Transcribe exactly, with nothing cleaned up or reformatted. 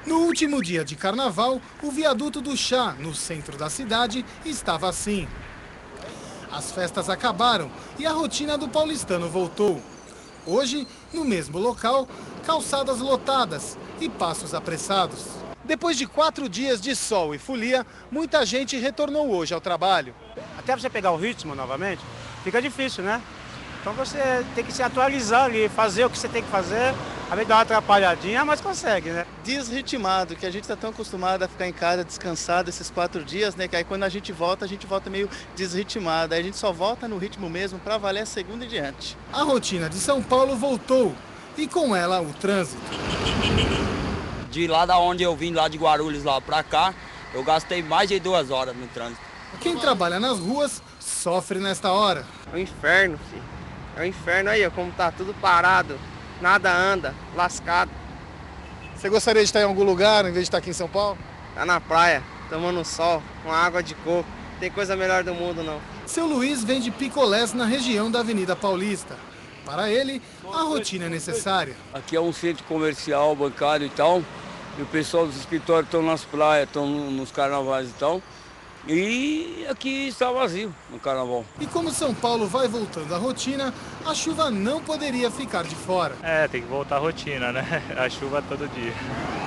No último dia de carnaval, o viaduto do Chá, no centro da cidade, estava assim. As festas acabaram e a rotina do paulistano voltou. Hoje, no mesmo local, calçadas lotadas e passos apressados. Depois de quatro dias de sol e folia, muita gente retornou hoje ao trabalho. Até você pegar o ritmo novamente, fica difícil, né? Então você tem que se atualizar ali, fazer o que você tem que fazer, a vezes dá uma atrapalhadinha, mas consegue, né? Desritimado, que a gente está tão acostumado a ficar em casa descansado esses quatro dias, né? Que aí quando a gente volta, a gente volta meio desritimado. Aí a gente só volta no ritmo mesmo para valer a segunda e diante. A rotina de São Paulo voltou e com ela o trânsito. De lá da onde eu vim, lá de Guarulhos, lá para cá, eu gastei mais de duas horas no trânsito. Quem trabalha nas ruas sofre nesta hora. É um inferno, filho. É um inferno aí, ó, como tá tudo parado, nada anda, lascado. Você gostaria de estar em algum lugar em vez de estar aqui em São Paulo? Tá na praia, tomando sol, com água de coco. Tem coisa melhor do mundo, não. Seu Luiz vende picolés na região da Avenida Paulista. Para ele, a rotina é necessária. Aqui é um centro comercial, bancário e tal, e o pessoal dos escritórios estão nas praias, estão nos carnavais e tal. E aqui está vazio no carnaval. E como São Paulo vai voltando à rotina, a chuva não poderia ficar de fora. É, tem que voltar à rotina, né? A chuva todo dia.